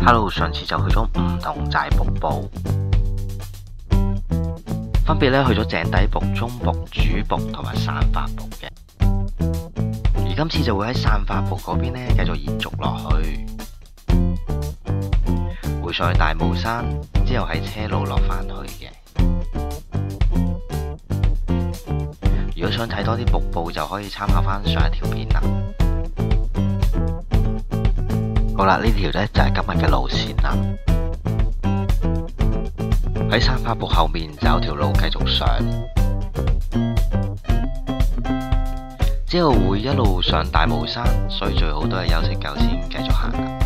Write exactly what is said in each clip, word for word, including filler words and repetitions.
Hello， 上次就去咗唔同寨瀑布，分別咧去咗井底瀑、中瀑、主瀑同埋散發瀑嘅。而今次就會喺散發瀑嗰邊咧繼續延續落去，會上去大帽山，之後喺車路落返去嘅。如果想睇多啲瀑布，就可以參考返上一條片啦。好啦，呢條呢就係今日嘅路線啦。喺散發瀑後面就有條路繼續上，之後會一路上大帽山，所以最好都係休息夠先繼續行啦。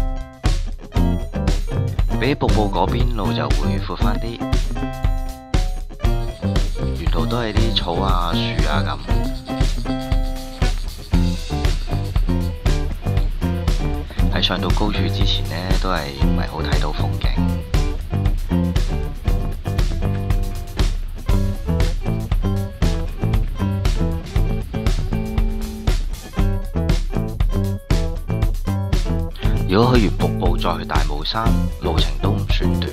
比起瀑布嗰邊路就會闊返啲，沿途都係啲草啊、樹啊咁。喺上到高處之前呢，都係唔係好睇到風景。如果去完瀑布再去大帽山，路程都唔算短，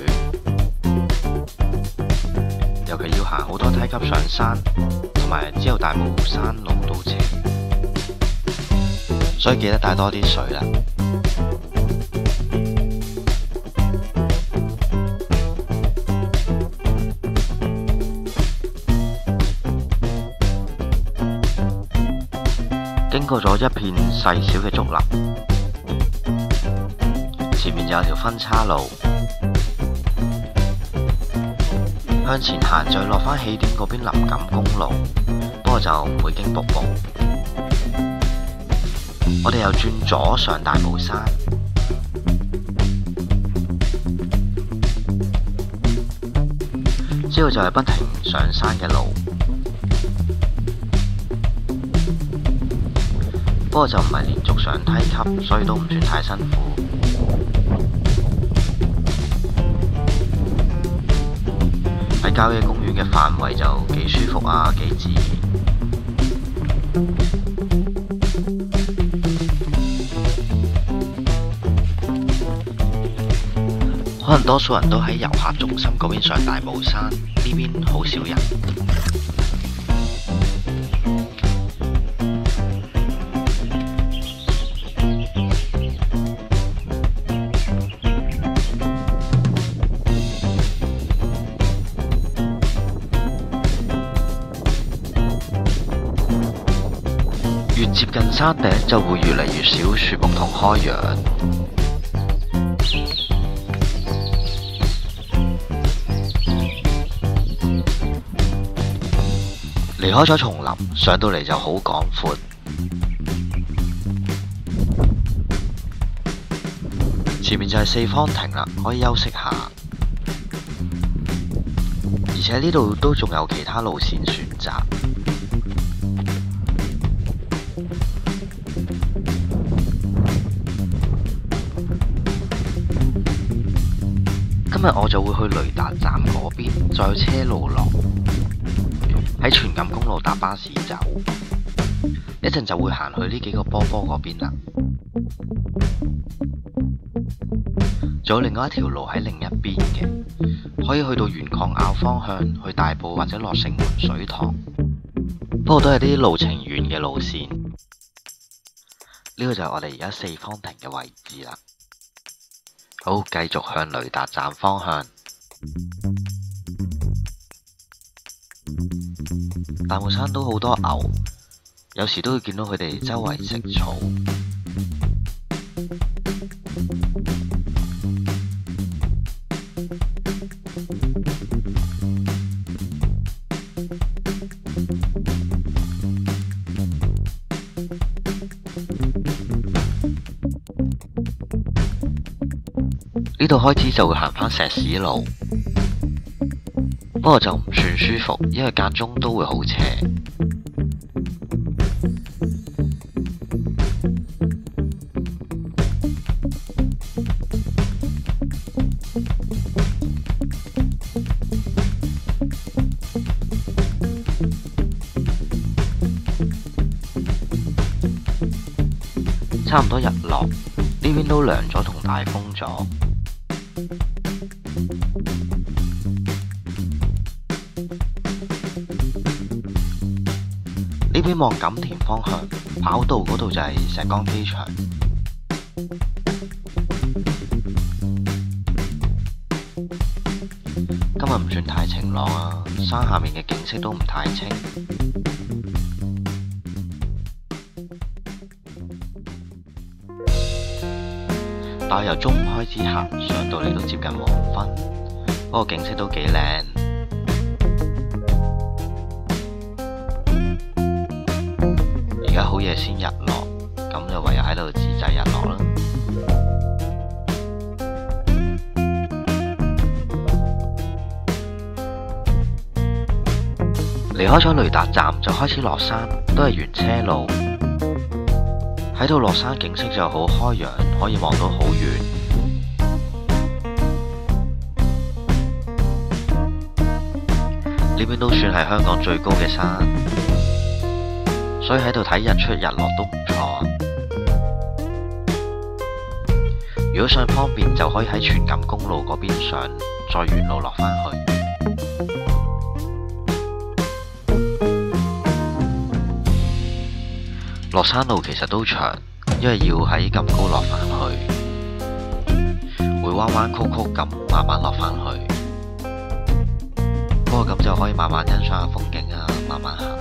尤其要行好多梯級上山，同埋之後大帽山路都斜，所以記得帶多啲水啦。經過咗一片細小嘅竹林，前面就有條分岔路，向前行再落返起點嗰邊林錦公路，不過就唔會經瀑布。我哋又轉左上大帽山，之後就係不停上山嘅路。不過就唔係連續上梯級，所以都唔算太辛苦。喺郊野公園嘅範圍就幾舒服啊，幾自然。可能多數人都喺遊客中心嗰邊上大帽山，呢邊好少人。越接近山頂就會越嚟越少樹木同開揚，離開咗叢林，上到嚟就好廣闊，前面就係四方亭啦，可以休息下，而且呢度都仲有其他路線選擇。今日我就會去雷達站嗰邊，再去車路落，喺荃錦公路搭巴士走，一陣就會行去呢幾個波波嗰邊啦。仲有另外一條路喺另一邊嘅，可以去到鉛礦坳方向，去大埔或者落城門水塘，不過都係啲路程遠嘅路線。呢個就係我哋而家四方亭嘅位置啦。好，繼續向雷達站方向。大帽山都好多牛，有時都會見到佢哋周圍食草。呢度開始就會行返石屎路，不過就唔算舒服，因為間中都會好斜。差唔多日落，呢邊都涼咗同大風咗。 呢邊望錦田方向，跑道嗰度就係石崗機場。今日唔算太晴朗啊，山下面嘅景色都唔太清。但係由中午開始行，上到嚟都接近黃昏，不過景色都幾靚。而家好夜先日落，咁就唯有喺度自製日落啦。離開咗雷達站就開始落山，都係原車路。喺度落山景色就好開揚，可以望到好遠。呢邊都算係香港最高嘅山，所以喺度睇日出日落都唔錯。如果想方便，就可以喺荃錦公路嗰邊上，再原路落返去。落山路其實都長，因為要喺咁高落返去，會彎彎曲曲咁慢慢落返去。不過咁就可以慢慢欣賞下風景啊，慢慢行。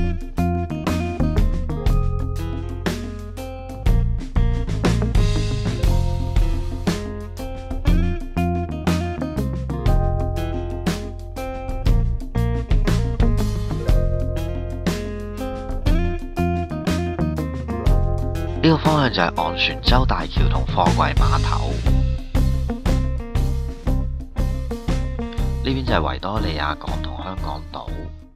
呢個方向就係昂船洲大橋同貨櫃碼頭，呢邊就係維多利亞港同香港島。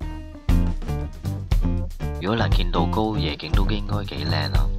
如果能見到高，夜景都應該幾靚啊！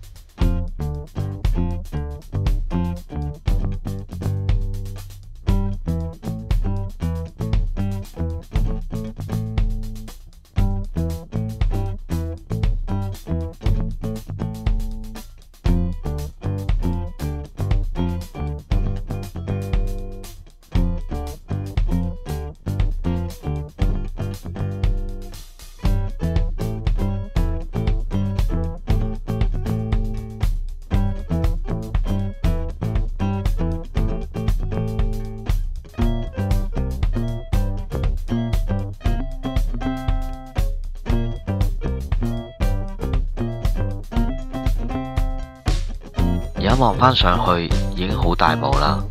而家望返上去已經好大霧啦。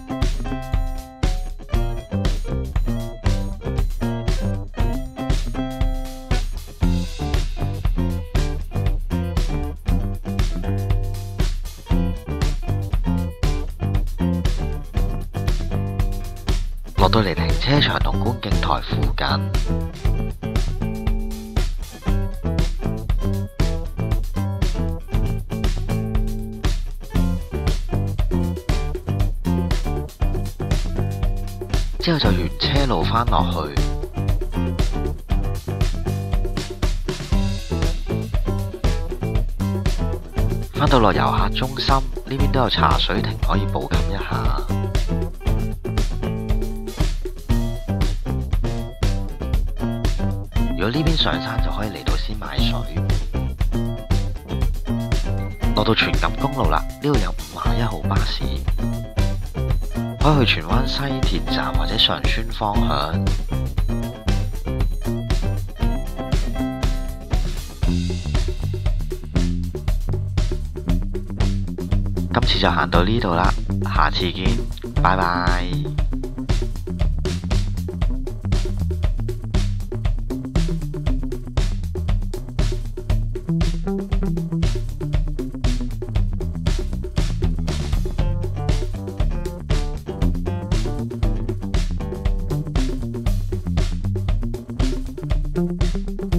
落到嚟停車場同觀景台附近。之後就沿車路返落去，返到落遊客中心，呢邊都有茶水亭可以補給一下。如果呢邊上山就可以嚟到先買水。落到荃錦公路啦，呢度有五廿一號巴士。可以去荃灣西鐵站或者上村方向。今次就行到呢度啦，下次見，拜拜。Thank you.